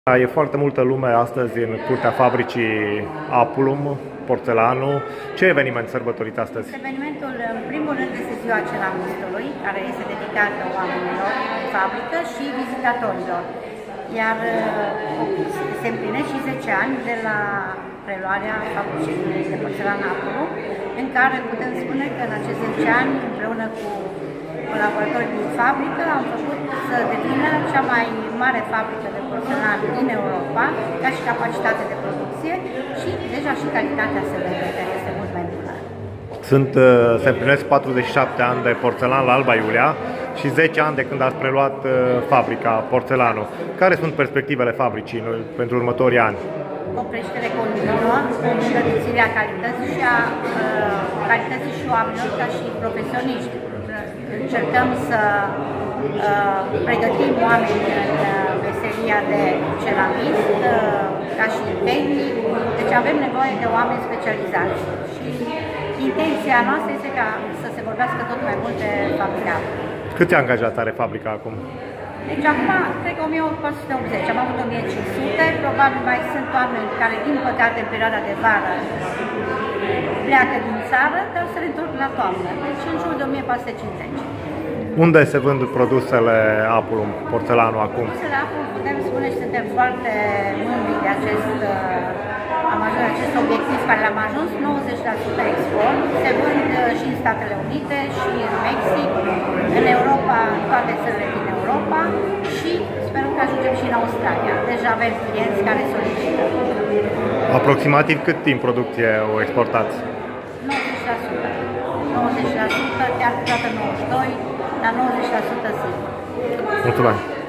E foarte multă lume astăzi în curtea fabricii Apulum, porțelanul. Ce eveniment sărbătoriți astăzi? Evenimentul, în primul rând, este ziua ceramistului, care este dedicată oamenilor în fabrică și vizitatorilor. Iar se împlinesc și 10 ani de la preluarea fabricii de porțelan Apulum, în care putem spune că în acești 10 ani, împreună cu colaboratorii din fabrică, am făcut să devină cea mai mare fabrică de porțelan din Europa, ca și capacitate de producție și deja și calitatea se vede, care este mult mai bună. Se împlinesc 47 ani de porțelan la Alba Iulia și 10 ani de când ați preluat fabrica, porțelanul. Care sunt perspectivele fabricii pentru următorii ani? O creștere continuă, o îmbunătățire a calității și oamenilor ca și profesioniști. Încercăm să pregătim oameni în meseria de ceramist, ca și tehnic, deci avem nevoie de oameni specializați. Și intenția noastră este ca să se vorbească tot mai mult de fabrica. Câți angajați are fabrica acum? Deci acum, cred că 1480, am avut 1500, probabil mai sunt oameni care, din păcate, în perioada de vară pleacă din țară, dar se reîntorc la toamnă, deci în jur de 1450. Unde se vând produsele Apulum, porțelanul acum? Produsele Apulum, putem spune și suntem foarte mândri de acest obiectiv care l-am ajuns, 90% export, se vând și în Statele Unite, și în Mexic, în Europa, în toate țările din Europa și sperăm că ajungem și în Australia. Deja avem clienți care solicită. Aproximativ cât timp producție o exportați? 90%. 90%, chiar câteodată 92%, dar 90% sigur. Mulțumesc!